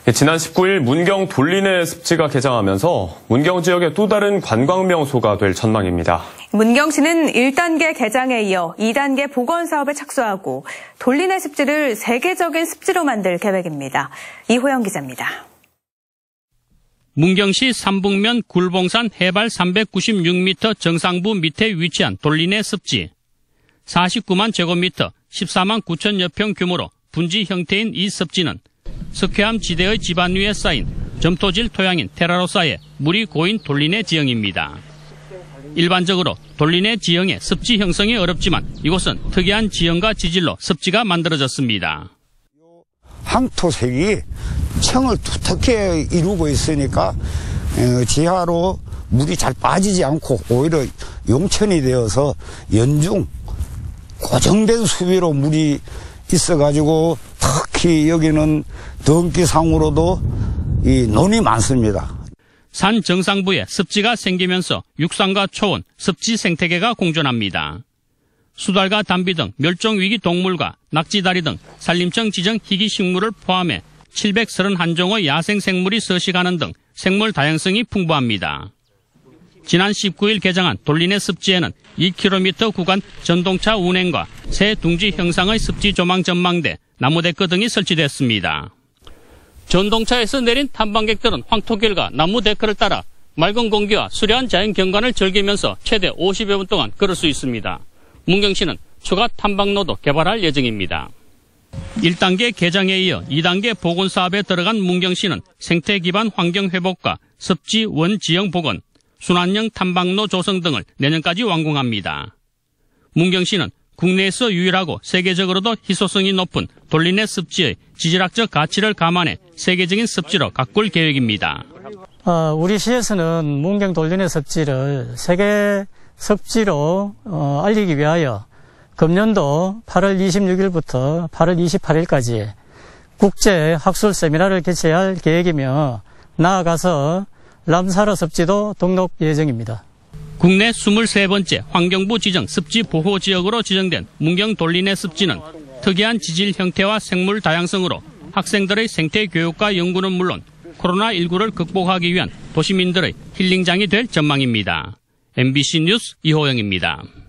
지난 19일 문경 돌리내 습지가 개장하면서 문경 지역의 또 다른 관광 명소가 될 전망입니다. 문경시는 1단계 개장에 이어 2단계 복원 사업에 착수하고 돌리내 습지를 세계적인 습지로 만들 계획입니다. 이호영 기자입니다. 문경시 삼북면 굴봉산 해발 396m 정상부 밑에 위치한 돌리내 습지. 49만 제곱미터 14만 9천여 평 규모로 분지 형태인 이 습지는 석회암 지대의 지반 위에 쌓인 점토질 토양인 테라로사에 물이 고인 돌리내 지형입니다. 일반적으로 돌리내 지형의 습지 형성이 어렵지만 이곳은 특이한 지형과 지질로 습지가 만들어졌습니다. 항토색이 청을 두텁게 이루고 있으니까 지하로 물이 잘 빠지지 않고 오히려 용천이 되어서 연중 고정된 수위로 물이 있어가지고 특히 여기는 덩기상으로도 이 논이 많습니다. 산 정상부에 습지가 생기면서 육상과 초원, 습지 생태계가 공존합니다. 수달과 담비 등 멸종위기 동물과 낙지다리 등 산림청 지정 희귀식물을 포함해 731종의 야생생물이 서식하는 등 생물 다양성이 풍부합니다. 지난 19일 개장한 돌리내 습지에는 2km 구간 전동차 운행과 새 둥지 형상의 습지 조망 전망대, 나무데크 등이 설치됐습니다. 전동차에서 내린 탐방객들은 황토길과 나무데크를 따라 맑은 공기와 수려한 자연 경관을 즐기면서 최대 50여 분 동안 걸을 수 있습니다. 문경시는 추가 탐방로도 개발할 예정입니다. 1단계 개장에 이어 2단계 복원 사업에 들어간 문경시는 생태 기반 환경 회복과 습지 원지형 복원, 순환형 탐방로 조성 등을 내년까지 완공합니다. 문경시는 국내에서 유일하고 세계적으로도 희소성이 높은 돌리내 습지의 지질학적 가치를 감안해 세계적인 습지로 가꿀 계획입니다. 우리 시에서는 문경 돌리내 습지를 세계 습지로 알리기 위하여 금년도 8월 26일부터 8월 28일까지 국제 학술 세미나를 개최할 계획이며 나아가서 람사르 습지도 등록 예정입니다. 국내 23번째 환경부 지정 습지 보호지역으로 지정된 문경 돌리내 습지는 특이한 지질 형태와 생물 다양성으로 학생들의 생태 교육과 연구는 물론 코로나19를 극복하기 위한 도시민들의 힐링장이 될 전망입니다. MBC 뉴스 이호영입니다.